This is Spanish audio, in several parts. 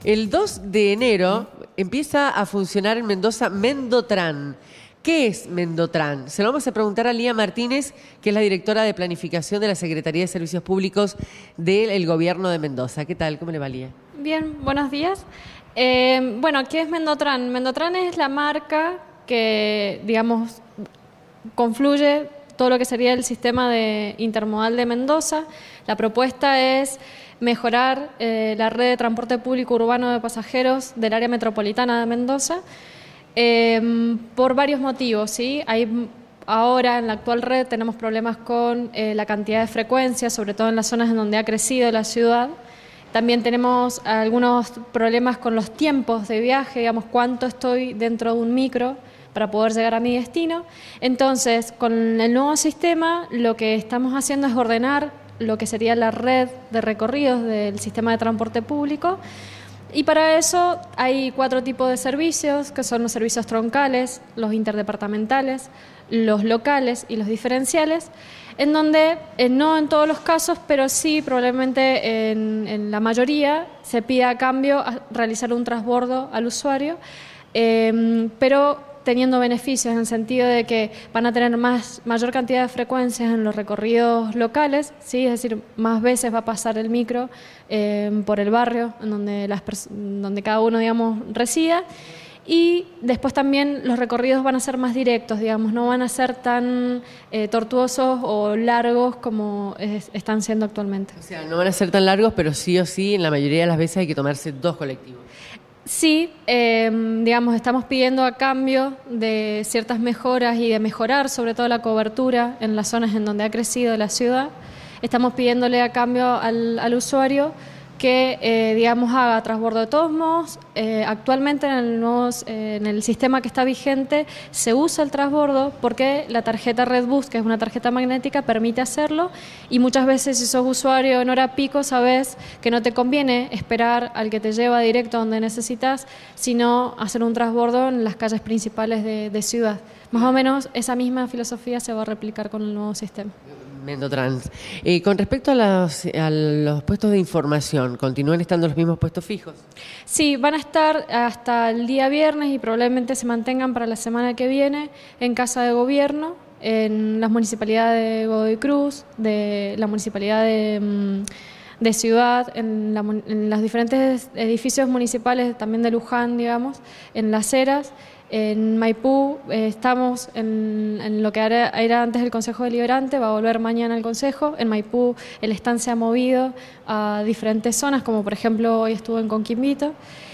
El 2 de enero empieza a funcionar en Mendoza Mendotran. ¿Qué es Mendotran? Se lo vamos a preguntar a Lía Martínez, que es la directora de Planificación de la Secretaría de Servicios Públicos del Gobierno de Mendoza. ¿Qué tal? ¿Cómo le va, Lía? Bien, buenos días. Bueno, ¿qué es Mendotran? Mendotran es la marca que, digamos, confluye todo lo que sería el sistema intermodal de Mendoza. La propuesta es mejorar la red de transporte público urbano de pasajeros del área metropolitana de Mendoza por varios motivos, ¿sí? Ahora, en la actual red, tenemos problemas con la cantidad de frecuencias, sobre todo en las zonas en donde ha crecido la ciudad. También tenemos algunos problemas con los tiempos de viaje, digamos, cuánto estoy dentro de un micro para poder llegar a mi destino. Entonces, con el nuevo sistema, lo que estamos haciendo es ordenar lo que sería la red de recorridos del sistema de transporte público. Y para eso hay 4 tipos de servicios, que son los servicios troncales, los interdepartamentales, los locales y los diferenciales, en donde, no en todos los casos, pero sí probablemente en la mayoría, se pida a cambio realizar un transbordo al usuario, pero teniendo beneficios en el sentido de que van a tener mayor cantidad de frecuencias en los recorridos locales, ¿sí? Es decir, más veces va a pasar el micro por el barrio en donde cada uno, digamos, resida. Y después también los recorridos van a ser más directos, digamos, no van a ser tan tortuosos o largos como están siendo actualmente. O sea, no van a ser tan largos, pero sí o sí, en la mayoría de las veces hay que tomarse 2 colectivos. Sí, digamos, estamos pidiendo a cambio de ciertas mejoras y de mejorar sobre todo la cobertura en las zonas en donde ha crecido la ciudad. Estamos pidiéndole a cambio al usuario que, digamos, haga transbordo de todos modos. Actualmente en el sistema que está vigente se usa el transbordo porque la tarjeta Redbus, que es una tarjeta magnética, permite hacerlo, y muchas veces si sos usuario en hora pico sabes que no te conviene esperar al que te lleva directo a donde necesitas, sino hacer un transbordo en las calles principales de ciudad. Más o menos esa misma filosofía se va a replicar con el nuevo sistema. Mendotrans. Con respecto a los puestos de información, ¿continúan estando los mismos puestos fijos? Sí, van a estar hasta el día viernes y probablemente se mantengan para la semana que viene en Casa de Gobierno, en las municipalidades de Godoy Cruz, de la municipalidad de Ciudad, en los diferentes edificios municipales también de Luján, digamos, en Las Heras. En Maipú estamos en lo que era antes el Consejo Deliberante, va a volver mañana el Consejo. En Maipú el stand se ha movido a diferentes zonas, como por ejemplo hoy estuvo en Coquimbo.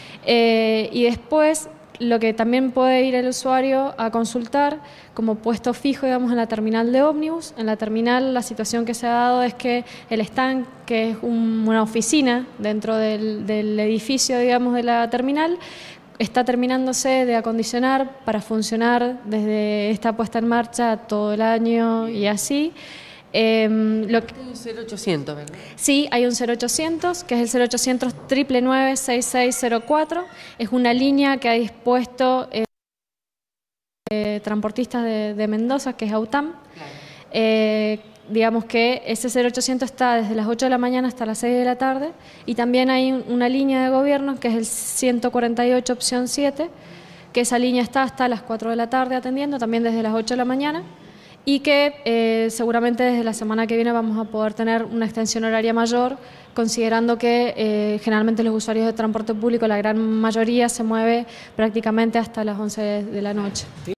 Y después lo que también puede ir el usuario a consultar como puesto fijo, digamos, en la terminal de ómnibus. En la terminal la situación que se ha dado es que el stand, que es una oficina dentro del edificio, digamos, de la terminal, está terminándose de acondicionar para funcionar desde esta puesta en marcha todo el año y así. Hay un 0800, ¿verdad? Sí, hay un 0800, que es el 0800 999 6604. Es una línea que ha dispuesto transportistas de Mendoza, que es AUTAM. Claro. Digamos que ese 0800 está desde las 8 de la mañana hasta las 6 de la tarde, y también hay una línea de gobierno que es el 148 opción 7, que esa línea está hasta las 4 de la tarde atendiendo, también desde las 8 de la mañana, y que seguramente desde la semana que viene vamos a poder tener una extensión horaria mayor, considerando que generalmente los usuarios de transporte público, la gran mayoría, se mueve prácticamente hasta las 11 de la noche.